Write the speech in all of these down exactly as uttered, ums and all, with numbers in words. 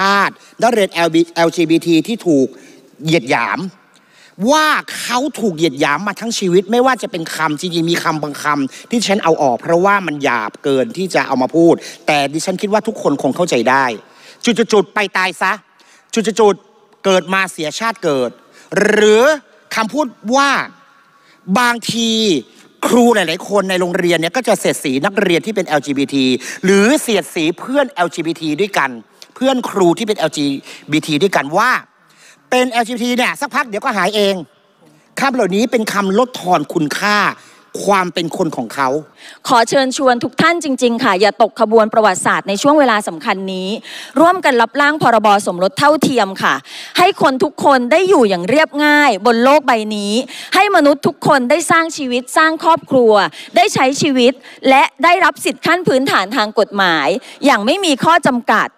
าษณ์นักเรียน แอล จี บี ที ที่ถูกเหยียดหยามว่าเขาถูกเหยียดหยามมาทั้งชีวิตไม่ว่าจะเป็นคำจริงๆมีคำบางคำที่ฉันเอาออกเพราะว่ามันหยาบเกินที่จะเอามาพูดแต่ดิฉันคิดว่าทุกคนคงเข้าใจได้จุดๆไปตายซะจุดๆเกิดมาเสียชาติเกิดหรือคำพูดว่าบางทีครูหลายๆคนในโรงเรียนเนี่ยก็จะเสียดสีนักเรียนที่เป็น แอล จี บี ที หรือเสียดสีเพื่อน แอล จี บี ที ด้วยกันเพื่อนครูที่เป็น แอล จี บี ที ด้วยกันว่าเป็น แอล จี บี ที เนี่ยสักพักเดี๋ยวก็หายเองคำเหล่านี้เป็นคำลดทอนคุณค่าความเป็นคนของเขาขอเชิญชวนทุกท่านจริงๆค่ะอย่าตกขบวนประวัติศาสตร์ในช่วงเวลาสำคัญนี้ร่วมกันรับร่างพรบสมรสเท่าเทียมค่ะให้คนทุกคนได้อยู่อย่างเรียบง่ายบนโลกใบนี้ให้มนุษย์ทุกคนได้สร้างชีวิตสร้างครอบครัวได้ใช้ชีวิตและได้รับสิทธิขั้นพื้นฐานทางกฎหมายอย่างไม่มีข้อจำกัด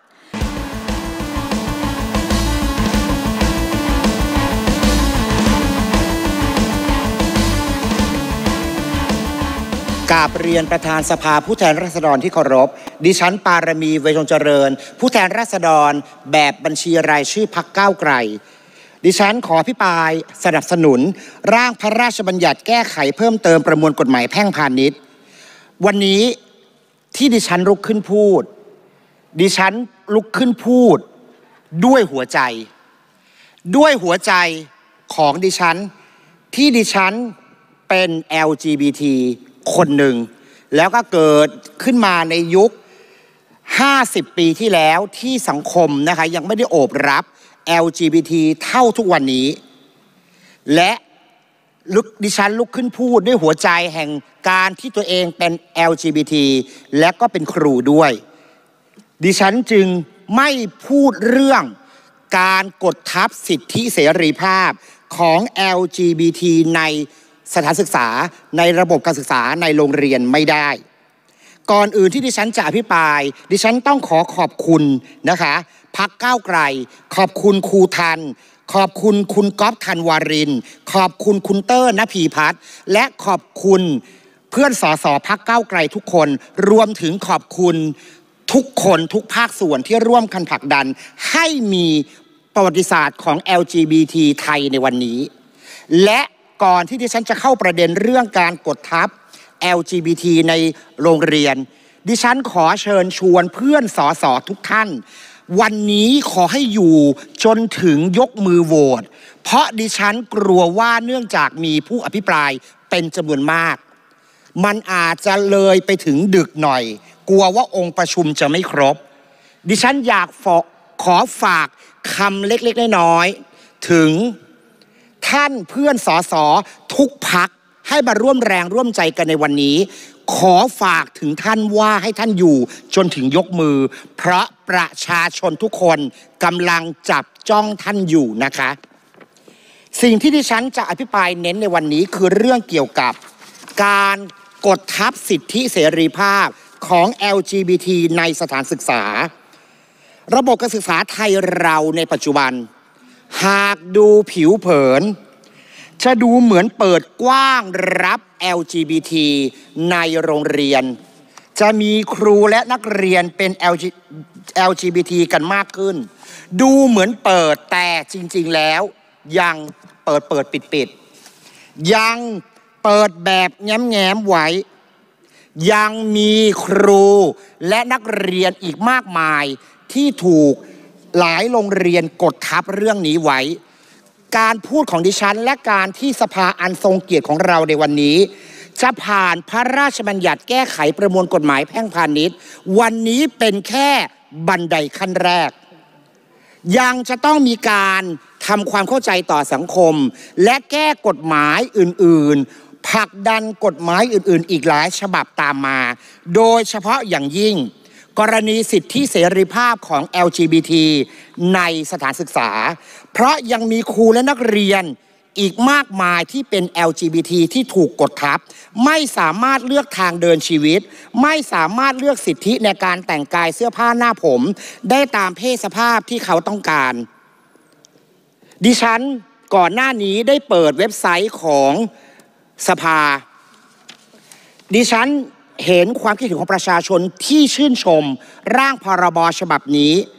กราบเรียนประธานสภาผู้แทนราษฎรที่เคารพดิฉันปารมีเวชชงเจริญผู้แทนราษฎรแบบบัญชีรายชื่อพรรคก้าวไกลดิฉันขออภิปรายสนับสนุนร่างพระราชบัญญัติแก้ไขเพิ่มเติมประมวลกฎหมายแพ่งพาณิชย์วันนี้ที่ดิฉันลุกขึ้นพูดดิฉันลุกขึ้นพูดด้วยหัวใจด้วยหัวใจของดิฉันที่ดิฉันเป็น แอล จี บี ทีคนหนึ่งแล้วก็เกิดขึ้นมาในยุคห้าสิบปีที่แล้วที่สังคมนะคะยังไม่ได้โอบรับ แอล จี บี ที เท่าทุกวันนี้และลุกดิฉันลุกขึ้นพูดด้วยหัวใจแห่งการที่ตัวเองเป็น แอล จี บี ที และก็เป็นครูด้วยดิฉันจึงไม่พูดเรื่องการกดทับสิทธิเสรีภาพของ แอล จี บี ที ในสถานศึกษาในระบบการศึกษาในโรงเรียนไม่ได้ก่อนอื่นที่ดิฉันจะอภิปรายดิฉันต้องขอขอบคุณนะคะพรรคก้าวไกลขอบคุณครูทันขอบคุณคุณก๊อฟธันวารินขอบคุณคุณเตอร์ณพีพัฒน์และขอบคุณเพื่อนสสพรรคก้าวไกลทุกคนรวมถึงขอบคุณทุกคนทุกภาคส่วนที่ร่วมกันผลักดันให้มีประวัติศาสตร์ของ แอล จี บี ที ไทยในวันนี้และก่อนที่ดิฉันจะเข้าประเด็นเรื่องการกดทับ แอล จี บี ที ในโรงเรียนดิฉันขอเชิญชวนเพื่อนสสทุกท่านวันนี้ขอให้อยู่จนถึงยกมือโหวตเพราะดิฉันกลัวว่าเนื่องจากมีผู้อภิปรายเป็นจำนวนมากมันอาจจะเลยไปถึงดึกหน่อยกลัวว่าองค์ประชุมจะไม่ครบดิฉันอยากขอฝากคำเล็กๆน้อยๆถึงท่านเพื่อนสสทุกพรรคให้มาร่วมแรงร่วมใจกันในวันนี้ขอฝากถึงท่านว่าให้ท่านอยู่จนถึงยกมือเพราะประชาชนทุกคนกำลังจับจ้องท่านอยู่นะคะสิ่งที่ดิฉันจะอภิปรายเน้นในวันนี้คือเรื่องเกี่ยวกับการกดทับสิทธิเสรีภาพของ แอล จี บี ที ในสถานศึกษาระบบการศึกษาไทยเราในปัจจุบันหากดูผิวเผินจะดูเหมือนเปิดกว้างรับ แอล จี บี ที ในโรงเรียนจะมีครูและนักเรียนเป็น แอล จี บี ที กันมากขึ้นดูเหมือนเปิดแต่จริงๆแล้วยังเปิดเปิดปิดปิดยังเปิดแบบแง้มแง้มไว้ยังมีครูและนักเรียนอีกมากมายที่ถูกหลายโรงเรียนกดทับเรื่องนี้ไว้การพูดของดิฉันและการที่สภาอันทรงเกียรติของเราในวันนี้จะผ่านพระราชบัญญัติแก้ไขประมวลกฎหมายแพ่งพาณิชย์วันนี้เป็นแค่บันไดขั้นแรกยังจะต้องมีการทำความเข้าใจต่อสังคมและแก้กฎหมายอื่นๆผลักดันกฎหมายอื่นๆอีกหลายฉบับตามมาโดยเฉพาะอย่างยิ่งกรณีสิทธิเสรีภาพของ แอล จี บี ที ในสถานศึกษาเพราะยังมีครูและนักเรียนอีกมากมายที่เป็น แอล จี บี ที ที่ถูกกดทับไม่สามารถเลือกทางเดินชีวิตไม่สามารถเลือกสิทธิในการแต่งกายเสื้อผ้าหน้าผมได้ตามเพศสภาพที่เขาต้องการดิฉันก่อนหน้านี้ได้เปิดเว็บไซต์ของสภาดิฉันเห็นความคิดเห็นของประชาชนที่ชื่นชมร่างพรบฉบับนี้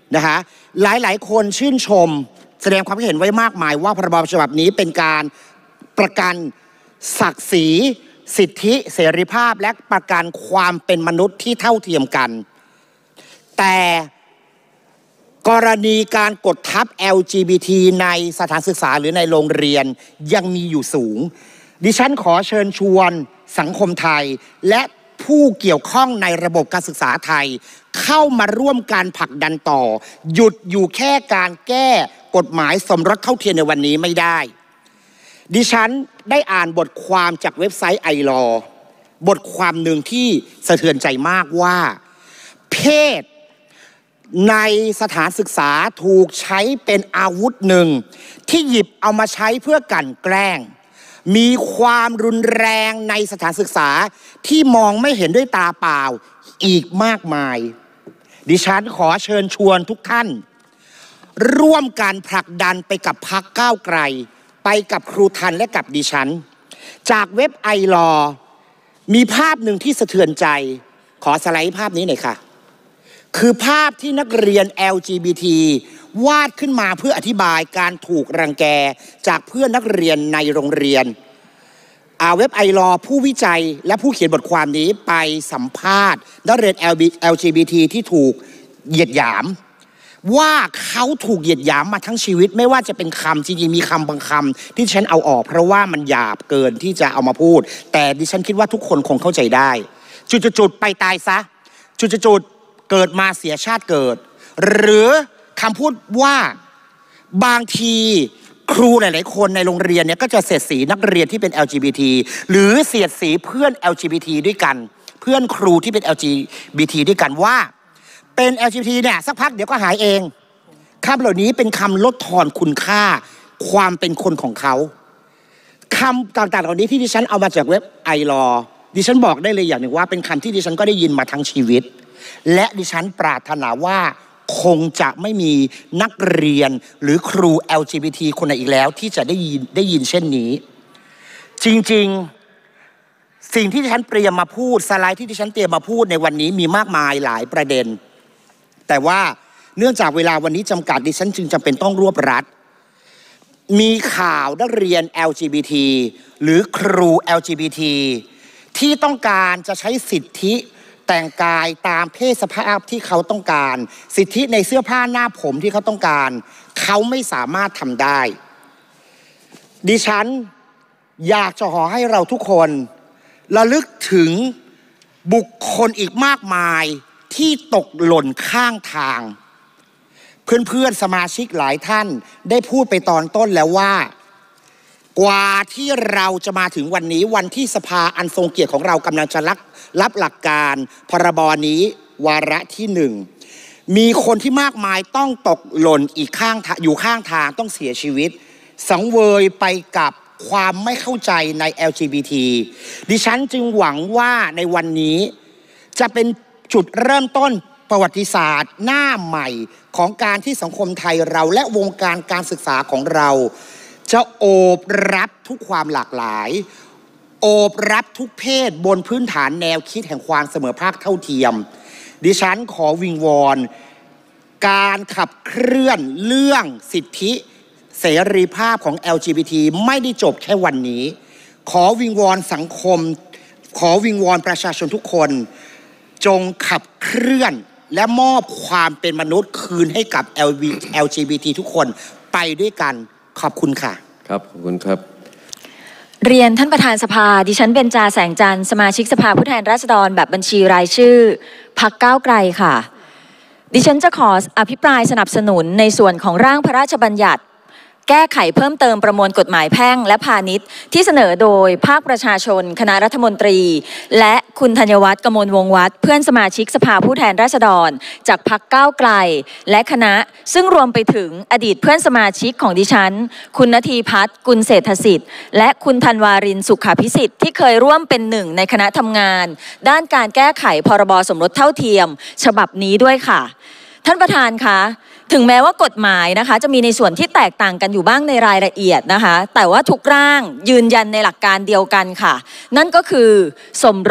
นะคะหลายๆคนชื่นชมแสดงความคิดเห็นไว้มากมายว่าพรบฉบับนี้เป็นการประกันศักดิ์ศรีสิทธิเสรีภาพและประกันความเป็นมนุษย์ที่เท่าเทียมกันแต่กรณีการกดทับ แอล จี บี ที ในสถานศึกษาหรือในโรงเรียนยังมีอยู่สูงดิฉันขอเชิญชวนสังคมไทยและผู้เกี่ยวข้องในระบบการศึกษาไทยเข้ามาร่วมการผลักดันต่อหยุดอยู่แค่การแก้กฎหมายสมรสเท่าเทียมในวันนี้ไม่ได้ดิฉันได้อ่านบทความจากเว็บไซต์ไอลอบทความหนึ่งที่สะเทือนใจมากว่าเพศในสถานศึกษาถูกใช้เป็นอาวุธหนึ่งที่หยิบเอามาใช้เพื่อกลั่นแกล้งมีความรุนแรงในสถานศึกษาที่มองไม่เห็นด้วยตาเปล่าอีกมากมายดิฉันขอเชิญชวนทุกท่านร่วมกันผลักดันไปกับพรรคก้าวไกลไปกับครูทันและกับดิฉันจากเว็บไอลอมีภาพหนึ่งที่สะเทือนใจขอสไลด์ภาพนี้หน่อยค่ะคือภาพที่นักเรียน แอล จี บี ที วาดขึ้นมาเพื่ออธิบายการถูกรังแกจากเพื่อนนักเรียนในโรงเรียนเว็บไอลอผู้วิจัยและผู้เขียนบทความนี้ไปสัมภาษณ์นักเรียน แอล จี บี ที ที่ถูกเหยียดหยามว่าเขาถูกเหยียดหยามมาทั้งชีวิตไม่ว่าจะเป็นคำจริงๆมีคำบางคำที่ฉันเอาออกเพราะว่ามันหยาบเกินที่จะเอามาพูดแต่ดิฉันคิดว่าทุกคนคงเข้าใจได้จุดๆไปตายซะจุดๆเกิดมาเสียชาติเกิดหรือคำพูดว่าบางทีครูหลายๆคนในโรงเรียนเนี่ยก็จะเสียดสีนักเรียนที่เป็น แอล จี บี ที หรือเสียดสีเพื่อน แอล จี บี ที ด้วยกันเพื่อนครูที่เป็น แอล จี บี ที ด้วยกันว่าเป็น แอล จี บี ที เนี่ยสักพักเดี๋ยวก็หายเองคำเหล่านี้เป็นคำลดทอนคุณค่าความเป็นคนของเขาคำต่างๆเหล่านี้ที่ดิฉันเอามาจากเว็บไอลอดิฉันบอกได้เลยอย่างหนึ่งว่าเป็นคำที่ดิฉันก็ได้ยินมาทั้งชีวิตและดิฉันปรารถนาว่าคงจะไม่มีนักเรียนหรือครู แอล จี บี ที คนไหนอีกแล้วที่จะได้ยินได้ยินเช่นนี้จริงๆสิ่งที่ดิฉันเตรียมมาพูดสไลด์ที่ดิฉันเตรียมมาพูดในวันนี้มีมากมายหลายประเด็นแต่ว่าเนื่องจากเวลาวันนี้จำกัดดิฉันจึงจำเป็นต้องรวบรัดมีข่าวนักเรียน แอล จี บี ที หรือครู แอล จี บี ที ที่ต้องการจะใช้สิทธิแต่งกายตามเพศสภาพที่เขาต้องการสิทธิในเสื้อผ้าหน้าผมที่เขาต้องการเขาไม่สามารถทำได้ดิฉันอยากจะขอให้เราทุกคนระลึกถึงบุคคลอีกมากมายที่ตกหล่นข้างทางเพื่อนๆสมาชิกหลายท่านได้พูดไปตอนต้นแล้วว่ากว่าที่เราจะมาถึงวันนี้วันที่สภาอันทรงเกียรติของเรากำลังจะรับรับหลักการพรบนี้วาระที่หนึ่งมีคนที่มากมายต้องตกหล่นอีกข้างอยู่ข้างทางต้องเสียชีวิตสังเวยไปกับความไม่เข้าใจใน แอล จี บี ที ดิฉันจึงหวังว่าในวันนี้จะเป็นจุดเริ่มต้นประวัติศาสตร์หน้าใหม่ของการที่สังคมไทยเราและวงการการศึกษาของเราจะโอบรับทุกความหลากหลายโอบรับทุกเพศบนพื้นฐานแนวคิดแห่งความเสมอภาคเท่าเทียมดิฉันขอวิงวอนการขับเคลื่อนเรื่องสิทธิเสรีภาพของ แอล จี บี ที ไม่ได้จบแค่วันนี้ขอวิงวอนสังคมขอวิงวอนประชาชนทุกคนจงขับเคลื่อนและมอบความเป็นมนุษย์คืนให้กับ แอล จี บี ที ทุกคนไปด้วยกันขอบคุณค่ะครับขอบคุณครับเรียนท่านประธานสภาดิฉันเบญจาแสงจันทร์สมาชิกสภาผู้แทนราษฎรแบบบัญชีรายชื่อพรรคก้าวไกลค่ะดิฉันจะขออภิปรายสนับสนุนในส่วนของร่างพระราชบัญญัติแก้ไขเพิ่มเติมประมวลกฎหมายแพ่งและพาณิชย์ที่เสนอโดยภาคประชาชนคณะรัฐมนตรีและคุณธัญวัฒน์กมลวงศ์วัฒน์เพื่อนสมาชิกสภาผู้แทนราษฎรจากพรรคก้าวไกลและคณะซึ่งรวมไปถึงอดีตเพื่อนสมาชิกของดิฉันคุณณทีพัฒน์กุลเศรษฐสิทธิ์และคุณธันวารินสุขาภิสิทธิ์ที่เคยร่วมเป็นหนึ่งในคณะทำงานด้านการแก้ไขพรบสมรสเท่าเทียมฉบับนี้ด้วยค่ะท่านประธานคะถึงแม้ว่ากฎหมายนะคะจะมีในส่วนที่แตกต่างกันอยู่บ้างในรายละเอียดนะคะแต่ว่าทุกร่างยืนยันในหลักการเดียวกันค่ะนั่นก็คือสมรส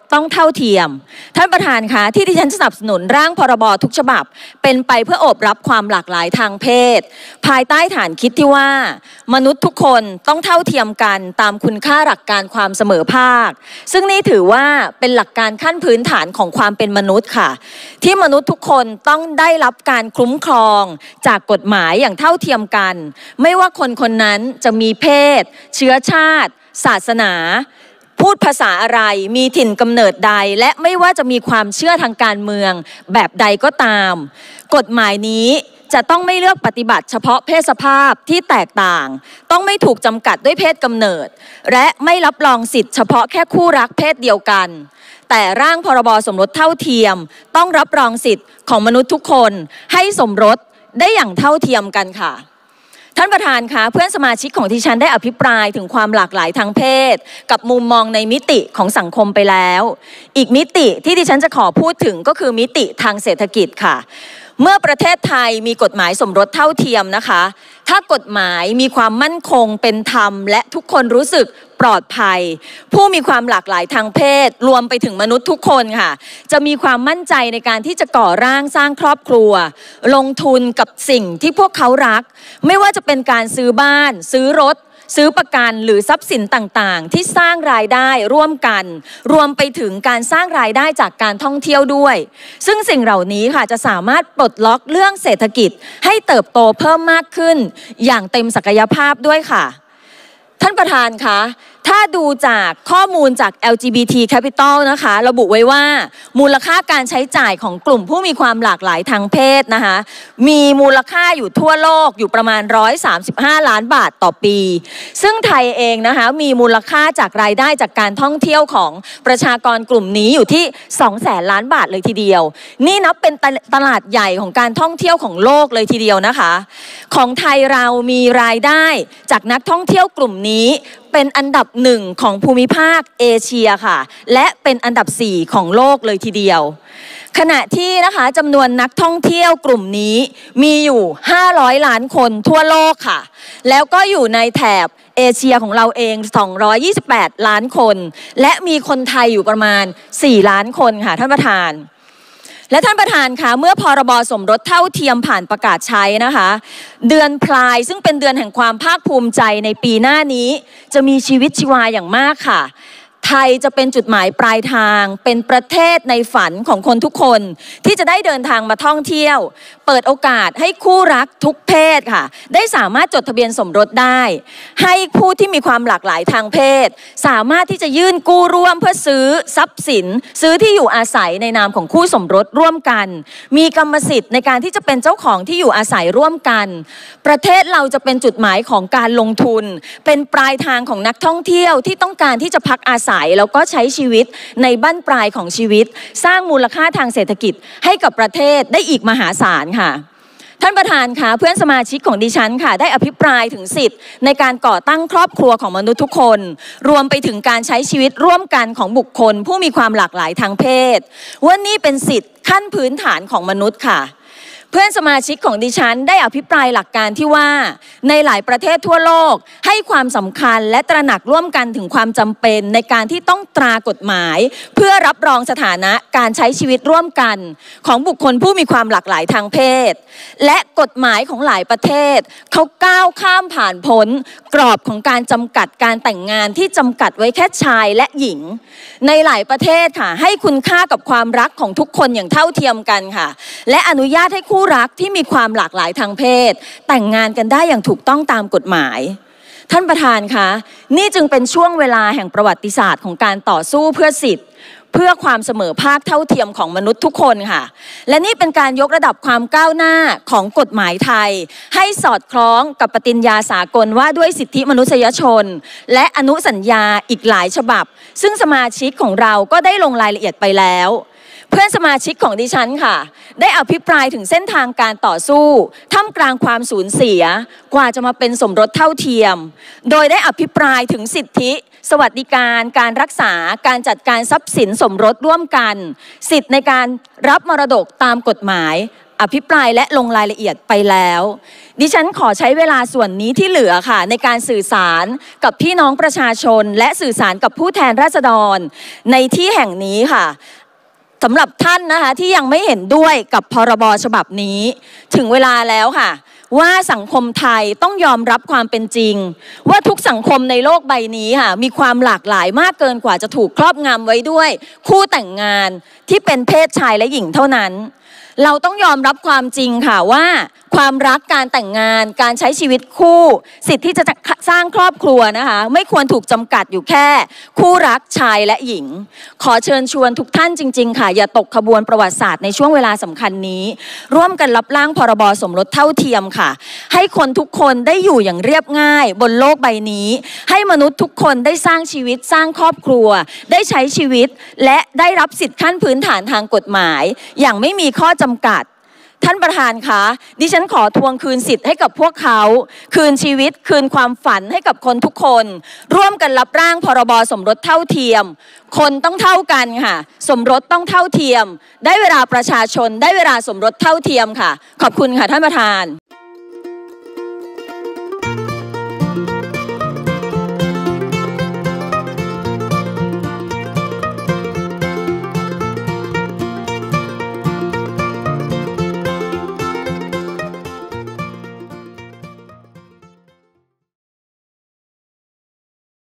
ต้องเท่าเทียมท่านประธานคะที่ดิฉันสนับสนุนร่างพรบทุกฉบับเป็นไปเพื่อโอบรับความหลากหลายทางเพศภายใต้ฐานคิดที่ว่ามนุษย์ทุกคนต้องเท่าเทียมกันตามคุณค่าหลักการความเสมอภาคซึ่งนี่ถือว่าเป็นหลักการขั้นพื้นฐานของความเป็นมนุษย์ค่ะที่มนุษย์ทุกคนต้องได้รับการคุ้มครองจากกฎหมายอย่างเท่าเทียมกันไม่ว่าคนคนนั้นจะมีเพศเชื้อชาติศาสนาพูดภาษาอะไรมีถิ่นกำเนิดใดและไม่ว่าจะมีความเชื่อทางการเมืองแบบใดก็ตามกฎหมายนี้จะต้องไม่เลือกปฏิบัติเฉพาะเพศสภาพที่แตกต่างต้องไม่ถูกจำกัดด้วยเพศกำเนิดและไม่รับรองสิทธิเฉพาะแค่คู่รักเพศเดียวกันแต่ร่างพรบสมรสเท่าเทียมต้องรับรองสิทธิของมนุษย์ทุกคนให้สมรสได้อย่างเท่าเทียมกันค่ะท่านประธานคะเพื่อนสมาชิกของดิฉันได้อภิปรายถึงความหลากหลายทางเพศกับมุมมองในมิติของสังคมไปแล้วอีกมิติที่ดิฉันจะขอพูดถึงก็คือมิติทางเศรษฐกิจค่ะเมื่อประเทศไทยมีกฎหมายสมรสเท่าเทียมนะคะถ้ากฎหมายมีความมั่นคงเป็นธรรมและทุกคนรู้สึกปลอดภัยผู้มีความหลากหลายทางเพศรวมไปถึงมนุษย์ทุกคนค่ะจะมีความมั่นใจในการที่จะก่อร่างสร้างครอบครัวลงทุนกับสิ่งที่พวกเขารักไม่ว่าจะเป็นการซื้อบ้านซื้อรถซื้อประกันหรือทรัพย์สินต่างๆที่สร้างรายได้ร่วมกันรวมไปถึงการสร้างรายได้จากการท่องเที่ยวด้วยซึ่งสิ่งเหล่านี้ค่ะจะสามารถปลดล็อกเรื่องเศรษฐกิจให้เติบโตเพิ่มมากขึ้นอย่างเต็มศักยภาพด้วยค่ะท่านประธานคะถ้าดูจากข้อมูลจาก แอล จี บี ที Capital นะคะระบุไว้ว่ามูลค่าการใช้จ่ายของกลุ่มผู้มีความหลากหลายทางเพศนะคะมีมูลค่าอยู่ทั่วโลกอยู่ประมาณหนึ่งร้อยสามสิบห้าล้านบาทต่อปีซึ่งไทยเองนะคะมีมูลค่าจากรายได้จากการท่องเที่ยวของประชากรกลุ่มนี้อยู่ที่สองแสนล้านบาทเลยทีเดียวนี่นับเป็นตลาดใหญ่ของการท่องเที่ยวของโลกเลยทีเดียวนะคะของไทยเรามีรายได้จากนักท่องเที่ยวกลุ่มนี้เป็นอันดับหนึ่งของภูมิภาคเอเชียค่ะและเป็นอันดับสี่ของโลกเลยทีเดียวขณะที่นะคะจำนวนนักท่องเที่ยวกลุ่มนี้มีอยู่ห้าร้อยล้านคนทั่วโลกค่ะแล้วก็อยู่ในแถบเอเชียของเราเองสองร้อยยี่สิบแปดล้านคนและมีคนไทยอยู่ประมาณสี่ล้านคนค่ะท่านประธานและท่านประธานคะเมื่อพรบสมรสเท่าเทียมผ่านประกาศใช้นะคะเดือนพลายซึ่งเป็นเดือนแห่งความภาคภูมิใจในปีหน้านี้จะมีชีวิตชีวาอย่างมากค่ะไทยจะเป็นจุดหมายปลายทางเป็นประเทศในฝันของคนทุกคนที่จะได้เดินทางมาท่องเที่ยวเปิดโอกาสให้คู่รักทุกเพศค่ะได้สามารถจดทะเบียนสมรสได้ให้ผู้ที่มีความหลากหลายทางเพศสามารถที่จะยื่นกู้ร่วมเพื่อซื้อทรัพย์สินซื้อที่อยู่อาศัยในนามของคู่สมรสร่วมกันมีกรรมสิทธิ์ในการที่จะเป็นเจ้าของที่อยู่อาศัยร่วมกันประเทศเราจะเป็นจุดหมายของการลงทุนเป็นปลายทางของนักท่องเที่ยวที่ต้องการที่จะพักอาศัยแล้วก็ใช้ชีวิตในบั้นปลายของชีวิตสร้างมูลค่าทางเศรษฐกิจให้กับประเทศได้อีกมหาศาลค่ะท่านประธานคะเพื่อนสมาชิกของดิฉันค่ะได้อภิปรายถึงสิทธิ์ในการก่อตั้งครอบครัวของมนุษย์ทุกคนรวมไปถึงการใช้ชีวิตร่วมกันของบุคคลผู้มีความหลากหลายทางเพศว่านี่เป็นสิทธิ์ขั้นพื้นฐานของมนุษย์ค่ะเพื่อนสมาชิกของดิฉันได้อภิปรายหลักการที่ว่าในหลายประเทศทั่วโลกให้ความสำคัญและตระหนักร่วมกันถึงความจำเป็นในการที่ต้องตรากฎหมายเพื่อรับรองสถานะการใช้ชีวิตร่วมกันของบุคคลผู้มีความหลากหลายทางเพศและกฎหมายของหลายประเทศเขาก้าวข้ามผ่านพ้นกรอบของการจำกัดการแต่งงานที่จำกัดไว้แค่ชายและหญิงในหลายประเทศค่ะให้คุณค่ากับความรักของทุกคนอย่างเท่าเทียมกันค่ะและอนุญาตให้คู่รักที่มีความหลากหลายทางเพศแต่งงานกันได้อย่างถูกต้องตามกฎหมายท่านประธานคะนี่จึงเป็นช่วงเวลาแห่งประวัติศาสตร์ของการต่อสู้เพื่อสิทธิเพื่อความเสมอภาคเท่าเทียมของมนุษย์ทุกคนค่ะและนี่เป็นการยกระดับความก้าวหน้าของกฎหมายไทยให้สอดคล้องกับปฏิญญาสากลว่าด้วยสิทธิมนุษยชนและอนุสัญญาอีกหลายฉบับซึ่งสมาชิกของเราก็ได้ลงรายละเอียดไปแล้วเพื่อนสมาชิกของดิฉันค่ะได้อภิปรายถึงเส้นทางการต่อสู้ท่ามกลางความสูญเสียกว่าจะมาเป็นสมรสเท่าเทียมโดยได้อภิปรายถึงสิทธิสวัสดิการการรักษาการจัดการทรัพย์สินสมรสร่วมกันสิทธิในการรับมรดกตามกฎหมายอภิปรายและลงรายละเอียดไปแล้วดิฉันขอใช้เวลาส่วนนี้ที่เหลือค่ะในการสื่อสารกับพี่น้องประชาชนและสื่อสารกับผู้แทนราษฎรในที่แห่งนี้ค่ะสำหรับท่านนะคะที่ยังไม่เห็นด้วยกับพรบฉบับนี้ถึงเวลาแล้วค่ะว่าสังคมไทยต้องยอมรับความเป็นจริงว่าทุกสังคมในโลกใบนี้ค่ะมีความหลากหลายมากเกินกว่าจะถูกครอบงำไว้ด้วยคู่แต่งงานที่เป็นเพศชายและหญิงเท่านั้นเราต้องยอมรับความจริงค่ะว่าความรักการแต่งงานการใช้ชีวิตคู่สิทธิ์ที่จะสร้างครอบครัวนะคะไม่ควรถูกจำกัดอยู่แค่คู่รักชายและหญิงขอเชิญชวนทุกท่านจริงๆค่ะอย่าตกขบวนประวัติศาสตร์ในช่วงเวลาสำคัญนี้ร่วมกันรับร่างพรบสมรสเท่าเทียมค่ะให้คนทุกคนได้อยู่อย่างเรียบง่ายบนโลกใบนี้ให้มนุษย์ทุกคนได้สร้างชีวิตสร้างครอบครัวได้ใช้ชีวิตและได้รับสิทธิขั้นพื้นฐานทางกฎหมายอย่างไม่มีข้อจำกัดท่านประธานคะดิฉันขอทวงคืนสิทธิ์ให้กับพวกเขาคืนชีวิตคืนความฝันให้กับคนทุกคนร่วมกันรับร่างพรบสมรสเท่าเทียมคนต้องเท่ากันค่ะสมรสต้องเท่าเทียมได้เวลาประชาชนได้เวลาสมรสเท่าเทียมค่ะขอบคุณค่ะท่านประธาน